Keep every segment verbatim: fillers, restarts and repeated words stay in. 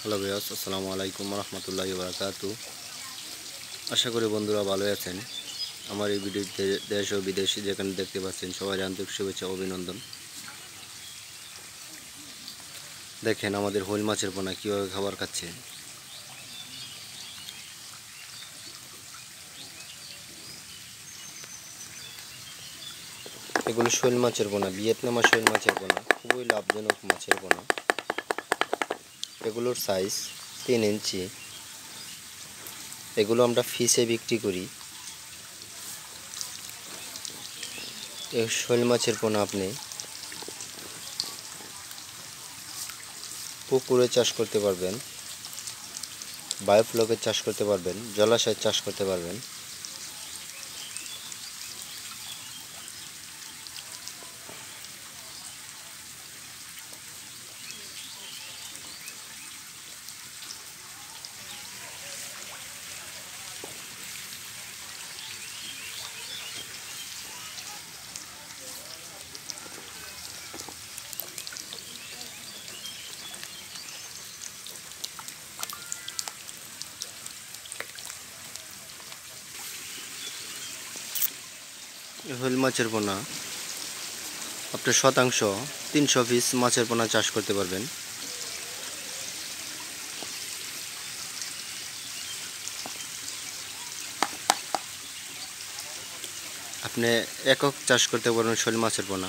Hello viewers, আসসালামু আলাইকুম রহমতুল্লাহি ওয়া বারাকাতুহু। আশা করি বন্ধুরা ভালো আছেন। আমার এই ভিডিওতে দেশ ও বিদেশে যেখানে দেখতে পাচ্ছেন সবাই আন্তরিক শুভেচ্ছা ও অভিনন্দন। দেখেন আমাদের শোল মাছের পোনা কীভাবে খাবার খাচ্ছে। এগুলো শোল মাছের পোনা, ভিয়েতনামা শোল মাছের পোনা, খুবই লাভজনক মাছের পোনা। এগুলোর সাইজ তিন ইঞ্চি। এগুলো আমরা ফিশে বিক্রি করি। এই শোল মাছের পোনা আপনি পুকুরে চাষ করতে পারবেন, বায়োফ্লকে চাষ করতে পারবেন, জলাশয়ে চাষ করতে পারবেন। শোল মাছের পোনা আপনি শতাংশ তিনশো পিস মাছের পোনা চাষ করতে পারবেন। আপনি একক চাষ করতে পারবেন শোল মাছের পোনা।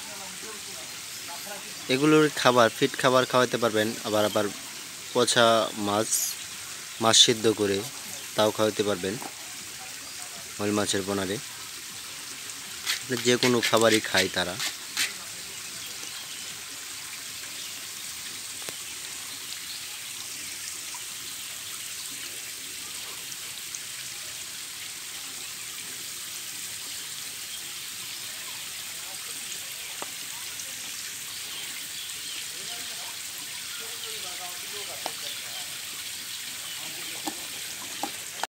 এগুলোর খাবার ফিট খাবার খাওয়াতে পারবেন, আবার আবার পচা মাছ মাছ সিদ্ধ করে তাও খাওয়াতে পারবেন। শোল মাছের পোনারে যে কোনো খাবারই খায় তারা।